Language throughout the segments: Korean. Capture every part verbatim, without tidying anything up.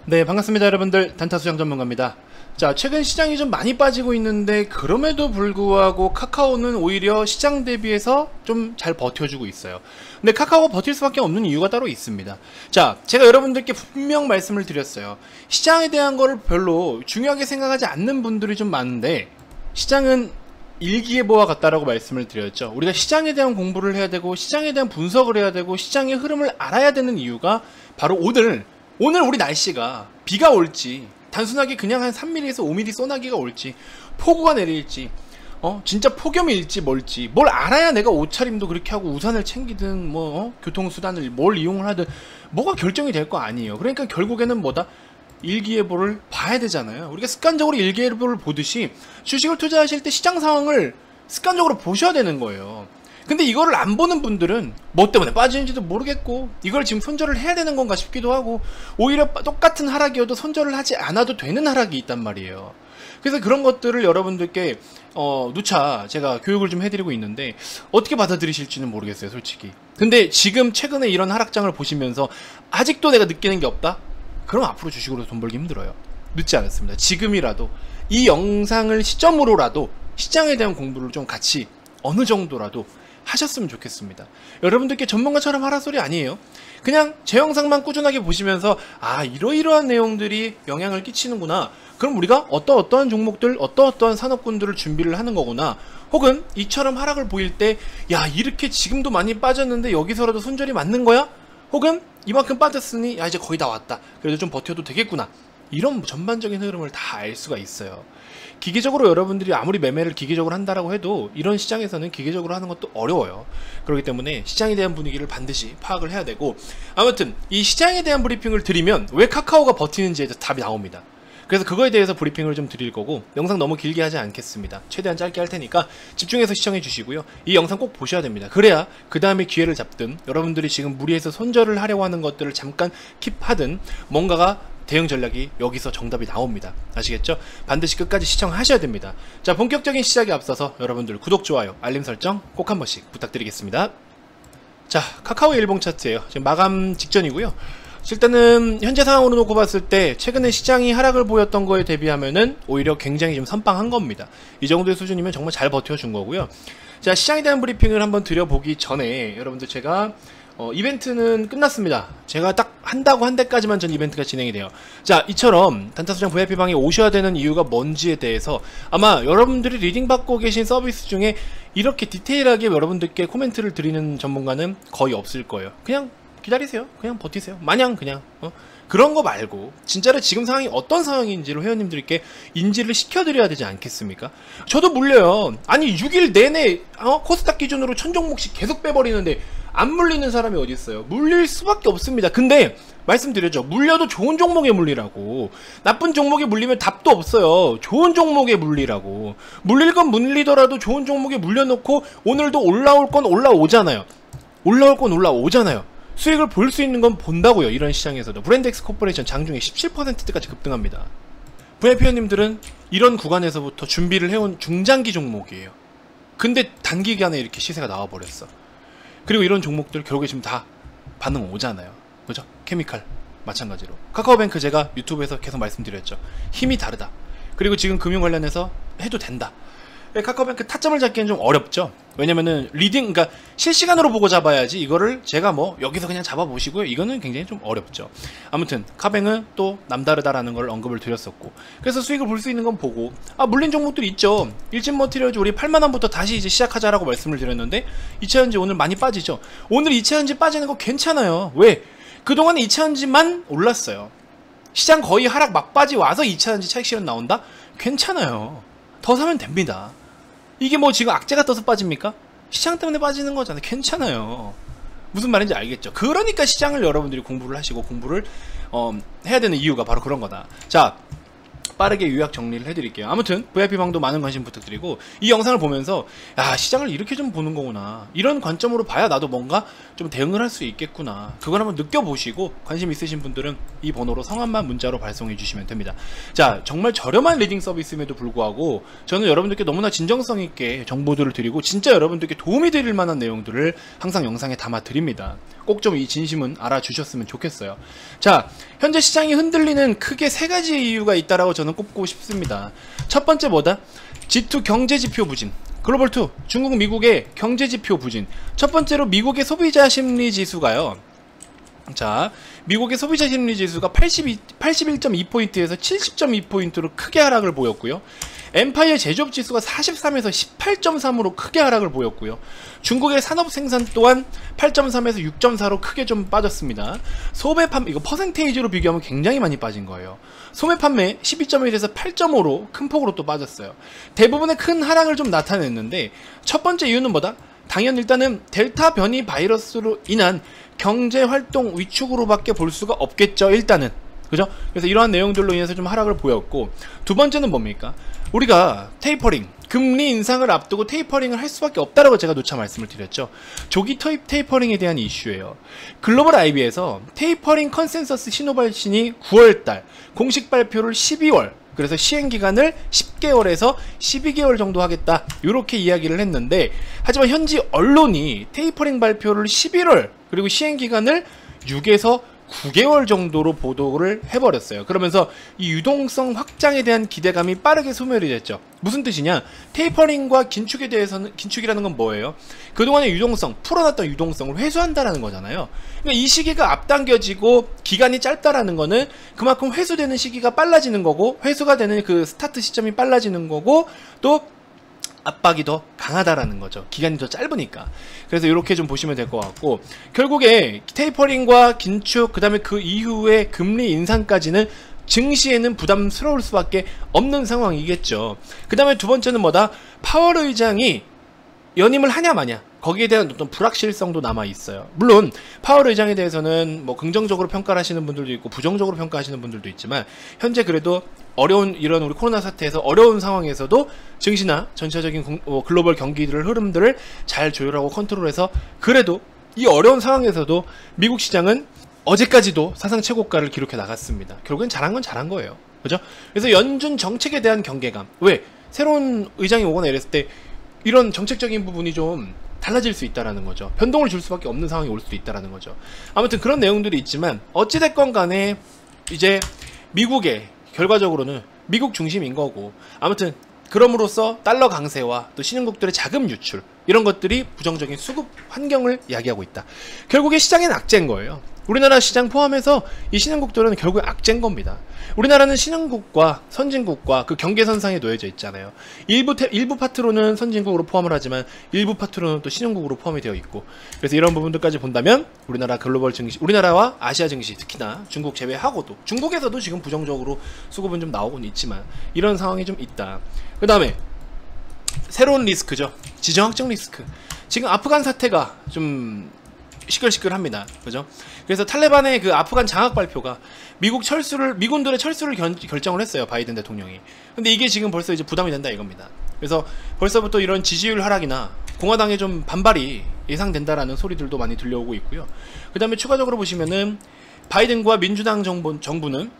네, 반갑습니다 여러분들. 단타수장 전문가입니다. 자, 최근 시장이 좀 많이 빠지고 있는데 그럼에도 불구하고 카카오는 오히려 시장 대비해서 좀 잘 버텨주고 있어요. 근데 카카오가 버틸 수밖에 없는 이유가 따로 있습니다. 자, 제가 여러분들께 분명 말씀을 드렸어요. 시장에 대한 거를 별로 중요하게 생각하지 않는 분들이 좀 많은데, 시장은 일기예보와 같다라고 말씀을 드렸죠. 우리가 시장에 대한 공부를 해야 되고 시장에 대한 분석을 해야 되고 시장의 흐름을 알아야 되는 이유가 바로 오늘 오늘 우리 날씨가 비가 올지, 단순하게 그냥 한 삼 밀리미터에서 오 밀리미터 소나기가 올지, 폭우가 내릴지, 어 진짜 폭염일지 뭘지 뭘 알아야 내가 옷차림도 그렇게 하고 우산을 챙기든 뭐 어? 교통수단을 뭘 이용을 하든 뭐가 결정이 될 거 아니에요. 그러니까 결국에는 뭐다? 일기예보를 봐야 되잖아요. 우리가 습관적으로 일기예보를 보듯이 주식을 투자하실 때 시장 상황을 습관적으로 보셔야 되는 거예요. 근데 이거를 안 보는 분들은 뭐 때문에 빠지는지도 모르겠고, 이걸 지금 손절을 해야 되는 건가 싶기도 하고, 오히려 똑같은 하락이어도 손절을 하지 않아도 되는 하락이 있단 말이에요. 그래서 그런 것들을 여러분들께 어, 누차 제가 교육을 좀 해드리고 있는데 어떻게 받아들이실지는 모르겠어요, 솔직히. 근데 지금 최근에 이런 하락장을 보시면서 아직도 내가 느끼는 게 없다? 그럼 앞으로 주식으로 돈 벌기 힘들어요. 늦지 않았습니다. 지금이라도 이 영상을 시점으로라도 시장에 대한 공부를 좀 같이 어느 정도라도 하셨으면 좋겠습니다. 여러분들께 전문가처럼 하라 소리 아니에요. 그냥 제 영상만 꾸준하게 보시면서 아, 이러이러한 내용들이 영향을 끼치는구나, 그럼 우리가 어떠어떠한 종목들, 어떠어떠한 산업군들을 준비를 하는 거구나, 혹은 이처럼 하락을 보일 때 야, 이렇게 지금도 많이 빠졌는데 여기서라도 손절이 맞는 거야? 혹은 이만큼 빠졌으니 야, 이제 거의 다 왔다, 그래도 좀 버텨도 되겠구나, 이런 전반적인 흐름을 다 알 수가 있어요. 기계적으로 여러분들이 아무리 매매를 기계적으로 한다라고 해도 이런 시장에서는 기계적으로 하는 것도 어려워요. 그렇기 때문에 시장에 대한 분위기를 반드시 파악을 해야 되고, 아무튼 이 시장에 대한 브리핑을 드리면 왜 카카오가 버티는지에 대해서 답이 나옵니다. 그래서 그거에 대해서 브리핑을 좀 드릴 거고, 영상 너무 길게 하지 않겠습니다. 최대한 짧게 할 테니까 집중해서 시청해 주시고요. 이 영상 꼭 보셔야 됩니다. 그래야 그 다음에 기회를 잡든, 여러분들이 지금 무리해서 손절을 하려고 하는 것들을 잠깐 킵하든, 뭔가가 대응 전략이 여기서 정답이 나옵니다. 아시겠죠? 반드시 끝까지 시청하셔야 됩니다. 자, 본격적인 시작에 앞서서 여러분들 구독, 좋아요, 알림 설정 꼭 한 번씩 부탁드리겠습니다. 자, 카카오 일봉 차트예요. 지금 마감 직전이고요. 일단은 현재 상황으로 놓고 봤을 때 최근에 시장이 하락을 보였던 거에 대비하면은 오히려 굉장히 좀 선빵한 겁니다. 이 정도의 수준이면 정말 잘 버텨준 거고요. 자, 시장에 대한 브리핑을 한번 드려보기 전에 여러분들, 제가 어, 이벤트는 끝났습니다. 제가 딱 한다고 한 데까지만 전 이벤트가 진행이 돼요. 자, 이처럼 단타수장 브이아이피 방에 오셔야 되는 이유가 뭔지에 대해서 아마 여러분들이 리딩 받고 계신 서비스 중에 이렇게 디테일하게 여러분들께 코멘트를 드리는 전문가는 거의 없을 거예요. 그냥 기다리세요. 그냥 버티세요. 마냥 그냥 어? 그런 거 말고 진짜로 지금 상황이 어떤 상황인지를 회원님들께 인지를 시켜드려야 되지 않겠습니까? 저도 물려요. 아니 육 일 내내 어? 코스닥 기준으로 천 종목씩 계속 빼버리는데 안 물리는 사람이 어디 있어요? 물릴 수밖에 없습니다. 근데 말씀드렸죠. 물려도 좋은 종목에 물리라고. 나쁜 종목에 물리면 답도 없어요. 좋은 종목에 물리라고. 물릴 건 물리더라도 좋은 종목에 물려놓고 오늘도 올라올 건 올라오잖아요. 올라올 건 올라오잖아요. 수익을 볼 수 있는 건 본다고요. 이런 시장에서도. 브랜드엑스 코퍼레이션 장중에 십칠 퍼센트대까지 급등합니다. 브이아이피 회원님들은 이런 구간에서부터 준비를 해온 중장기 종목이에요. 근데 단기간에 이렇게 시세가 나와버렸어. 그리고 이런 종목들 결국에 지금 다 반응 오잖아요. 그죠? 케미칼 마찬가지로. 카카오뱅크 제가 유튜브에서 계속 말씀드렸죠. 힘이 다르다. 그리고 지금 금융 관련해서 해도 된다. 카카오뱅크 타점을 잡기엔 좀 어렵죠. 왜냐면은 리딩, 그러니까 실시간으로 보고 잡아야지, 이거를 제가 뭐 여기서 그냥 잡아보시고요, 이거는 굉장히 좀 어렵죠. 아무튼 카뱅은 또 남다르다라는 걸 언급을 드렸었고, 그래서 수익을 볼 수 있는 건 보고, 아 물린 종목들이 있죠. 일진머티리얼즈 우리 팔만 원부터 다시 이제 시작하자라고 말씀을 드렸는데 이차전지 오늘 많이 빠지죠. 오늘 이차전지 빠지는 거 괜찮아요. 왜? 그동안에 이차전지만 올랐어요. 시장 거의 하락 막바지 와서 이차전지 차익 실현 나온다? 괜찮아요. 더 사면 됩니다. 이게 뭐 지금 악재가 떠서 빠집니까? 시장 때문에 빠지는 거잖아요. 괜찮아요. 무슨 말인지 알겠죠? 그러니까 시장을 여러분들이 공부를 하시고 공부를 어, 해야 되는 이유가 바로 그런 거다. 자, 빠르게 요약 정리를 해드릴게요. 아무튼 브이아이피방도 많은 관심 부탁드리고, 이 영상을 보면서 야, 시장을 이렇게 좀 보는 거구나, 이런 관점으로 봐야 나도 뭔가 좀 대응을 할 수 있겠구나, 그걸 한번 느껴보시고 관심 있으신 분들은 이 번호로 성함만 문자로 발송해 주시면 됩니다. 자, 정말 저렴한 리딩 서비스임에도 불구하고 저는 여러분들께 너무나 진정성 있게 정보들을 드리고 진짜 여러분들께 도움이 되릴 만한 내용들을 항상 영상에 담아 드립니다. 꼭 좀 이 진심은 알아주셨으면 좋겠어요. 자, 현재 시장이 흔들리는 크게 세 가지의 이유가 있다라고 저는 꼽고 싶습니다. 첫 번째 뭐다? 지 투 경제지표 부진, 글로벌 투 중국 미국의 경제지표 부진. 첫 번째로 미국의 소비자 심리 지수가요, 자, 미국의 소비자 심리 지수가 팔십이, 팔십일 점 이 포인트에서 칠십 점 이 포인트로 크게 하락을 보였고요. 엠파이어 제조업 지수가 사십삼에서 십팔 점 삼으로 크게 하락을 보였고요. 중국의 산업 생산 또한 팔 점 삼에서 육 점 사로 크게 좀 빠졌습니다. 소매 판매, 이거 퍼센테이지로 비교하면 굉장히 많이 빠진 거예요. 소매 판매 십이 점 일에서 팔 점 오로 큰 폭으로 또 빠졌어요. 대부분의 큰 하락을 좀 나타냈는데, 첫 번째 이유는 뭐다? 당연 일단은 델타 변이 바이러스로 인한 경제 활동 위축으로밖에 볼 수가 없겠죠, 일단은. 그죠? 그래서 이러한 내용들로 인해서 좀 하락을 보였고, 두 번째는 뭡니까? 우리가 테이퍼링, 금리 인상을 앞두고 테이퍼링을 할 수밖에 없다라고 제가 누차 말씀을 드렸죠. 조기 테이, 테이퍼링에 대한 이슈예요. 글로벌 아이비에서 테이퍼링 컨센서스 신호 발신이 구월달, 공식 발표를 십이월, 그래서 시행기간을 십 개월에서 십이 개월 정도 하겠다, 이렇게 이야기를 했는데, 하지만 현지 언론이 테이퍼링 발표를 십일월, 그리고 시행기간을 육에서 구 개월 정도로 보도를 해버렸어요. 그러면서 이 유동성 확장에 대한 기대감이 빠르게 소멸이 됐죠. 무슨 뜻이냐? 테이퍼링과 긴축에 대해서는, 긴축이라는 건 뭐예요? 그동안의 유동성, 풀어놨던 유동성을 회수한다라는 거잖아요. 그러니까 이 시기가 앞당겨지고 기간이 짧다라는 거는 그만큼 회수되는 시기가 빨라지는 거고, 회수가 되는 그 스타트 시점이 빨라지는 거고, 또 압박이 더 강하다라는 거죠. 기간이 더 짧으니까. 그래서 이렇게 좀 보시면 될 것 같고, 결국에 테이퍼링과 긴축, 그 다음에 그 이후에 금리 인상까지는 증시에는 부담스러울 수밖에 없는 상황이겠죠. 그 다음에 두 번째는 뭐다? 파월 의장이 연임을 하냐 마냐, 거기에 대한 어떤 불확실성도 남아 있어요. 물론 파월 의장에 대해서는 뭐 긍정적으로 평가를 하시는 분들도 있고 부정적으로 평가하시는 분들도 있지만, 현재 그래도 어려운 이런 우리 코로나 사태에서 어려운 상황에서도 증시나 전체적인 공, 어, 글로벌 경기들 흐름들을 잘 조율하고 컨트롤해서, 그래도 이 어려운 상황에서도 미국 시장은 어제까지도 사상 최고가를 기록해 나갔습니다. 결국엔 잘한 건 잘한 거예요. 그죠? 그래서 연준 정책에 대한 경계감, 왜? 새로운 의장이 오거나 이랬을 때 이런 정책적인 부분이 좀 달라질 수 있다라는 거죠. 변동을 줄 수밖에 없는 상황이 올 수도 있다라는 거죠. 아무튼 그런 내용들이 있지만, 어찌됐건 간에 이제 미국의 결과적으로는 미국 중심인 거고, 아무튼 그럼으로써 달러 강세와 또 신흥국들의 자금 유출, 이런 것들이 부정적인 수급 환경을 이야기하고 있다. 결국에 시장엔 악재인 거예요. 우리나라 시장 포함해서 이 신흥국들은 결국에 악재인 겁니다. 우리나라는 신흥국과 선진국과 그 경계선상에 놓여져 있잖아요. 일부, 태, 일부 파트로는 선진국으로 포함을 하지만 일부 파트로는 또 신흥국으로 포함이 되어 있고, 그래서 이런 부분들까지 본다면 우리나라 글로벌 증시, 우리나라와 아시아 증시, 특히나 중국 제외하고도, 중국에서도 지금 부정적으로 수급은 좀 나오곤 있지만 이런 상황이 좀 있다. 그 다음에 새로운 리스크죠. 지정학적 리스크. 지금 아프간 사태가 좀 시끌시끌합니다. 그죠? 그래서 탈레반의 그 아프간 장악 발표가 미국 철수를, 미군들의 철수를 견, 결정을 했어요. 바이든 대통령이. 근데 이게 지금 벌써 이제 부담이 된다 이겁니다. 그래서 벌써부터 이런 지지율 하락이나 공화당의 좀 반발이 예상된다라는 소리들도 많이 들려오고 있고요. 그 다음에 추가적으로 보시면은 바이든과 민주당 정부, 정부는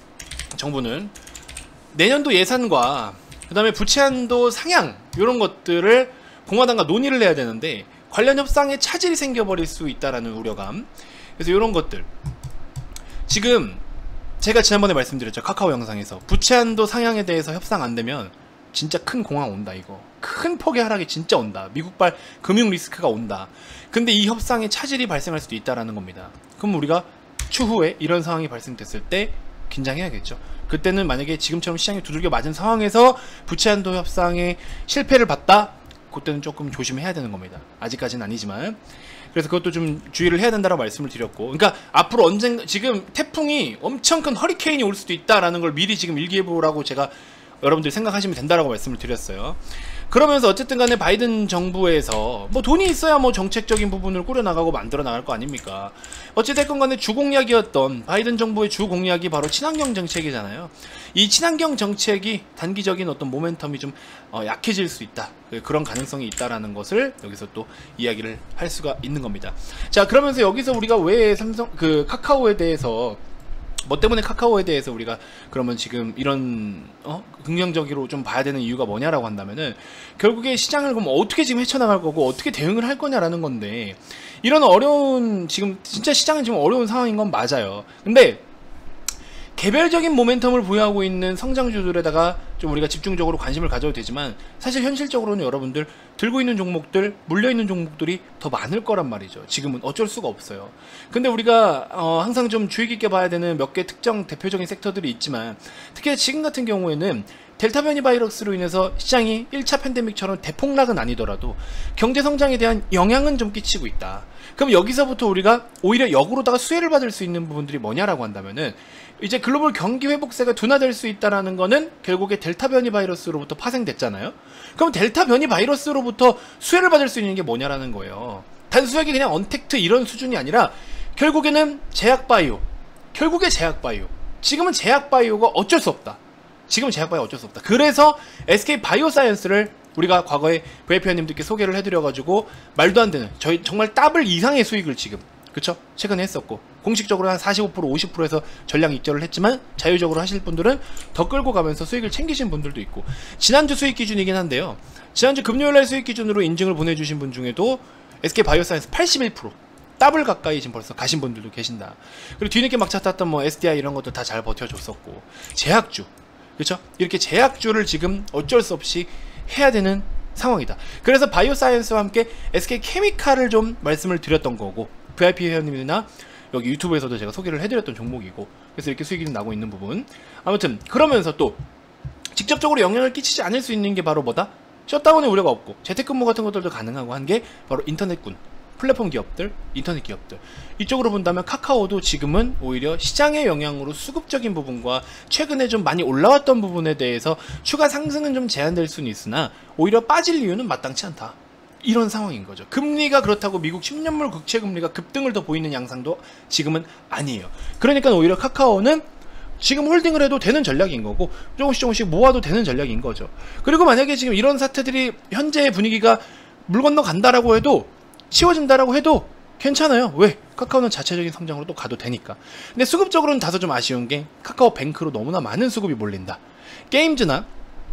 정부는 내년도 예산과 그 다음에 부채한도 상향, 이런 것들을 공화당과 논의를 해야 되는데 관련 협상에 차질이 생겨버릴 수 있다라는 우려감. 그래서 이런 것들, 지금 제가 지난번에 말씀드렸죠. 카카오 영상에서 부채한도 상향에 대해서 협상 안 되면 진짜 큰 공황 온다. 이거 큰 폭의 하락이 진짜 온다. 미국발 금융 리스크가 온다. 근데 이 협상에 차질이 발생할 수도 있다라는 겁니다. 그럼 우리가 추후에 이런 상황이 발생됐을 때 긴장해야겠죠. 그때는 만약에 지금처럼 시장이 두들겨 맞은 상황에서 부채한도 협상에 실패를 봤다, 그때는 조금 조심해야 되는 겁니다. 아직까지는 아니지만. 그래서 그것도 좀 주의를 해야 된다고 말씀을 드렸고, 그러니까 앞으로 언젠가, 지금 태풍이 엄청 큰 허리케인이 올 수도 있다라는 걸 미리 지금 일기예보라고 제가 여러분들이 생각하시면 된다라고 말씀을 드렸어요. 그러면서 어쨌든 간에 바이든 정부에서 뭐 돈이 있어야 뭐 정책적인 부분을 꾸려나가고 만들어 나갈 거 아닙니까? 어찌됐건 간에 주공약이었던 바이든 정부의 주공약이 바로 친환경 정책이잖아요. 이 친환경 정책이 단기적인 어떤 모멘텀이 좀 어, 약해질 수 있다. 그런 가능성이 있다라는 것을 여기서 또 이야기를 할 수가 있는 겁니다. 자, 그러면서 여기서 우리가 왜 삼성 그 카카오에 대해서 뭐 때문에 카카오에 대해서 우리가 그러면 지금 이런 어? 긍정적으로 좀 봐야 되는 이유가 뭐냐라고 한다면은 결국에 시장을 그럼 어떻게 지금 헤쳐나갈 거고 어떻게 대응을 할 거냐라는 건데, 이런 어려운 지금 진짜 시장은 지금 어려운 상황인 건 맞아요. 근데 개별적인 모멘텀을 보유하고 있는 성장주들에다가 좀 우리가 집중적으로 관심을 가져도 되지만, 사실 현실적으로는 여러분들 들고 있는 종목들, 물려있는 종목들이 더 많을 거란 말이죠. 지금은 어쩔 수가 없어요. 근데 우리가 어 항상 좀 주의 깊게 봐야 되는 몇 개 특정 대표적인 섹터들이 있지만, 특히 지금 같은 경우에는 델타 변이 바이러스로 인해서 시장이 일 차 팬데믹처럼 대폭락은 아니더라도 경제 성장에 대한 영향은 좀 끼치고 있다. 그럼 여기서부터 우리가 오히려 역으로다가 수혜를 받을 수 있는 부분들이 뭐냐라고 한다면은, 이제 글로벌 경기 회복세가 둔화될 수 있다라는 거는 결국에 델타 변이 바이러스로부터 파생됐잖아요. 그럼 델타 변이 바이러스로부터 수혜를 받을 수 있는 게 뭐냐라는 거예요. 단순하게 그냥 언택트 이런 수준이 아니라 결국에는 제약바이오, 결국에 제약바이오. 지금은 제약바이오가 어쩔 수 없다. 지금은 제약바이오 어쩔 수 없다. 그래서 에스케이 바이오사이언스를 우리가 과거에 브이아이피원님들께 소개를 해드려가지고 말도 안 되는, 저희 정말 더블 이상의 수익을 지금, 그쵸? 최근에 했었고, 공식적으로 한 사십오 퍼센트 오십 퍼센트에서 전량 입절을 했지만 자유적으로 하실 분들은 더 끌고 가면서 수익을 챙기신 분들도 있고, 지난주 수익 기준이긴 한데요, 지난주 금요일날 수익 기준으로 인증을 보내주신 분 중에도 에스케이 바이오사이언스 팔십일 퍼센트 더블 가까이 지금 벌써 가신 분들도 계신다. 그리고 뒤늦게 막차 탔던 뭐 에스디아이 이런 것도 다 잘 버텨줬었고, 제약주, 그쵸? 이렇게 제약주를 지금 어쩔 수 없이 해야 되는 상황이다. 그래서 바이오사이언스와 함께 에스케이 케미칼을 좀 말씀을 드렸던 거고, 브이아이피 회원님이나 여기 유튜브에서도 제가 소개를 해드렸던 종목이고, 그래서 이렇게 수익이 나고 있는 부분. 아무튼 그러면서 또 직접적으로 영향을 끼치지 않을 수 있는 게 바로 뭐다? 셧다운의 우려가 없고 재택근무 같은 것들도 가능하고 한 게 바로 인터넷군, 플랫폼 기업들, 인터넷 기업들. 이쪽으로 본다면 카카오도 지금은 오히려 시장의 영향으로 수급적인 부분과 최근에 좀 많이 올라왔던 부분에 대해서 추가 상승은 좀 제한될 수는 있으나 오히려 빠질 이유는 마땅치 않다. 이런 상황인 거죠. 금리가 그렇다고 미국 십 년물 국채 금리가 급등을 더 보이는 양상도 지금은 아니에요. 그러니까 오히려 카카오는 지금 홀딩을 해도 되는 전략인 거고, 조금씩 조금씩 모아도 되는 전략인 거죠. 그리고 만약에 지금 이런 사태들이 현재의 분위기가 물 건너 간다라고 해도, 치워진다라고 해도 괜찮아요. 왜? 카카오는 자체적인 성장으로 또 가도 되니까. 근데 수급적으로는 다소 좀 아쉬운 게 카카오 뱅크로 너무나 많은 수급이 몰린다. 게임즈나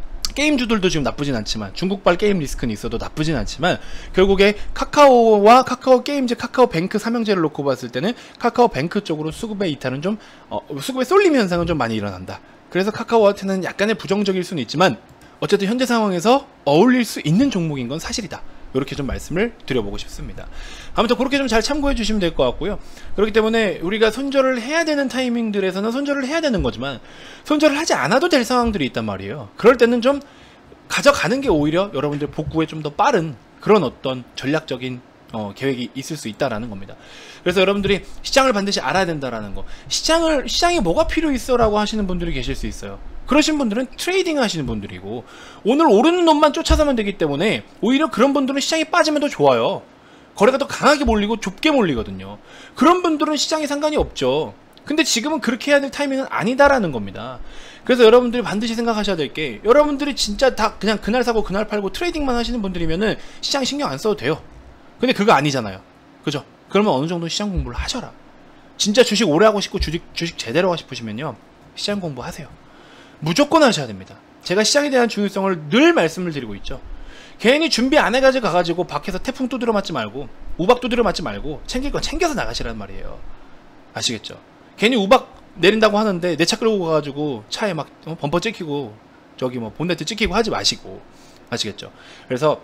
게임주들도 지금 나쁘진 않지만, 중국발 게임 리스크는 있어도 나쁘진 않지만, 결국에 카카오와 카카오 게임즈, 카카오 뱅크 삼형제를 놓고 봤을 때는 카카오 뱅크 쪽으로 수급의 이탈은 좀 어, 수급의 쏠림 현상은 좀 많이 일어난다. 그래서 카카오한테는 약간의 부정적일 수는 있지만 어쨌든 현재 상황에서 어울릴 수 있는 종목인 건 사실이다. 이렇게 좀 말씀을 드려보고 싶습니다. 아무튼 그렇게 좀 잘 참고해 주시면 될 것 같고요. 그렇기 때문에 우리가 손절을 해야 되는 타이밍들에서는 손절을 해야 되는 거지만, 손절을 하지 않아도 될 상황들이 있단 말이에요. 그럴 때는 좀 가져가는 게 오히려 여러분들 복구에 좀 더 빠른 그런 어떤 전략적인 어, 계획이 있을 수 있다라는 겁니다. 그래서 여러분들이 시장을 반드시 알아야 된다라는 거. 시장을, 시장에 뭐가 필요 있어 라고 하시는 분들이 계실 수 있어요. 그러신 분들은 트레이딩 하시는 분들이고, 오늘 오르는 놈만 쫓아서면 되기 때문에 오히려 그런 분들은 시장이 빠지면 더 좋아요. 거래가 더 강하게 몰리고 좁게 몰리거든요. 그런 분들은 시장에 상관이 없죠. 근데 지금은 그렇게 해야 될 타이밍은 아니다라는 겁니다. 그래서 여러분들이 반드시 생각하셔야 될 게, 여러분들이 진짜 다 그냥 그날 사고 그날 팔고 트레이딩만 하시는 분들이면은 시장 신경 안 써도 돼요. 근데 그거 아니잖아요. 그죠? 그러면 어느 정도 시장 공부를 하셔라. 진짜 주식 오래 하고 싶고 주식, 주식 제대로 하고 싶으시면요, 시장 공부하세요. 무조건 하셔야 됩니다. 제가 시장에 대한 중요성을 늘 말씀을 드리고 있죠. 괜히 준비 안 해가지고 가가지고 밖에서 태풍 두드려 맞지 말고 우박 두드려 맞지 말고 챙길 건 챙겨서 나가시란 말이에요. 아시겠죠? 괜히 우박 내린다고 하는데 내 차 끌고 가가지고 차에 막 범퍼 찍히고 저기 뭐 본네트 찍히고 하지 마시고. 아시겠죠? 그래서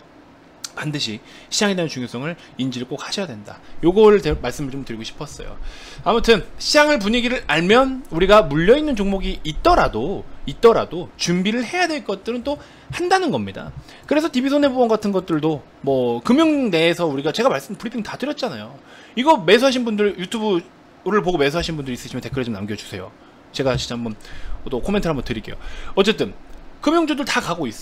반드시 시장에 대한 중요성을 인지를 꼭 하셔야 된다. 요걸 말씀을 좀 드리고 싶었어요. 아무튼 시장을 분위기를 알면 우리가 물려있는 종목이 있더라도 있더라도 준비를 해야 될 것들은 또 한다는 겁니다. 그래서 디비손해보험 같은 것들도 뭐 금융 내에서 우리가, 제가 말씀 브리핑 다 드렸잖아요. 이거 매수하신 분들, 유튜브를 보고 매수하신 분들 있으시면 댓글에 좀 남겨주세요. 제가 진짜 한번 또 코멘트를 한번 드릴게요. 어쨌든 금융주들 다 가고 있어.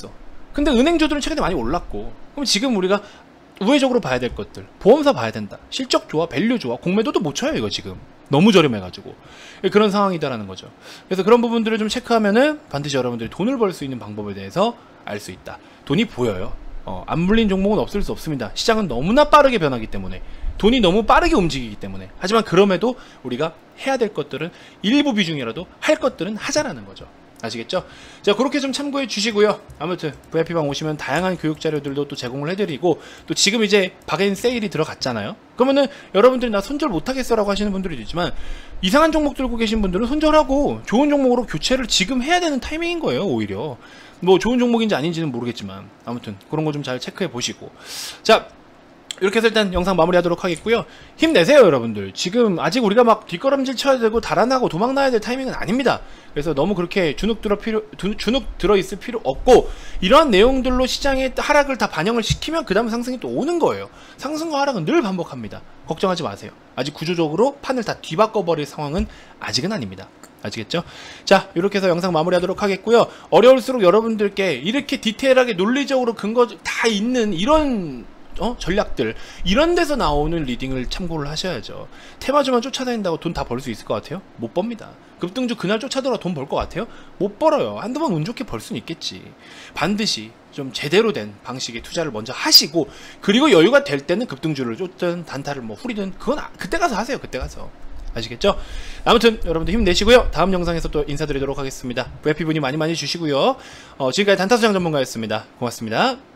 근데 은행주들은 최근에 많이 올랐고, 그럼 지금 우리가 우회적으로 봐야 될 것들, 보험사 봐야 된다. 실적 좋아, 밸류 좋아, 공매도도 못 쳐요 이거 지금. 너무 저렴해가지고 그런 상황이다라는 거죠. 그래서 그런 부분들을 좀 체크하면은 반드시 여러분들이 돈을 벌 수 있는 방법에 대해서 알 수 있다. 돈이 보여요. 어, 안 물린 종목은 없을 수 없습니다. 시장은 너무나 빠르게 변하기 때문에, 돈이 너무 빠르게 움직이기 때문에. 하지만 그럼에도 우리가 해야 될 것들은 일부 비중이라도 할 것들은 하자라는 거죠. 아시겠죠? 자, 그렇게 좀 참고해 주시고요. 아무튼 브이아이피방 오시면 다양한 교육 자료들도 또 제공을 해드리고, 또 지금 이제 박앤 세일이 들어갔잖아요. 그러면은 여러분들이 나 손절 못하겠어 라고 하시는 분들이 있지만, 이상한 종목 들고 계신 분들은 손절하고 좋은 종목으로 교체를 지금 해야 되는 타이밍인 거예요. 오히려 뭐 좋은 종목인지 아닌지는 모르겠지만, 아무튼 그런 거 좀 잘 체크해 보시고. 자, 이렇게 해서 일단 영상 마무리하도록 하겠고요. 힘내세요 여러분들. 지금 아직 우리가 막 뒷걸음질 쳐야 되고 달아나고 도망나야 될 타이밍은 아닙니다. 그래서 너무 그렇게 주눅 들어 필요 주눅 들어 있을 필요 없고, 이러한 내용들로 시장의 하락을 다 반영을 시키면 그 다음 상승이 또 오는 거예요. 상승과 하락은 늘 반복합니다. 걱정하지 마세요. 아직 구조적으로 판을 다 뒤바꿔 버릴 상황은 아직은 아닙니다. 아시겠죠? 자, 이렇게 해서 영상 마무리하도록 하겠고요. 어려울수록 여러분들께 이렇게 디테일하게 논리적으로 근거 다 있는 이런 어? 전략들, 이런 데서 나오는 리딩을 참고를 하셔야죠. 테마주만 쫓아다닌다고 돈 다 벌 수 있을 것 같아요? 못 법니다. 급등주 그날 쫓아들어 돈 벌 것 같아요? 못 벌어요. 한두 번 운 좋게 벌 수는 있겠지. 반드시 좀 제대로 된 방식의 투자를 먼저 하시고, 그리고 여유가 될 때는 급등주를 쫓든 단타를 뭐 후리든 그건 아, 그때 가서 하세요. 그때 가서. 아시겠죠? 아무튼 여러분들 힘내시고요. 다음 영상에서 또 인사드리도록 하겠습니다. 브이아이피 문의 많이 많이 주시고요. 어, 지금까지 단타수장 전문가였습니다. 고맙습니다.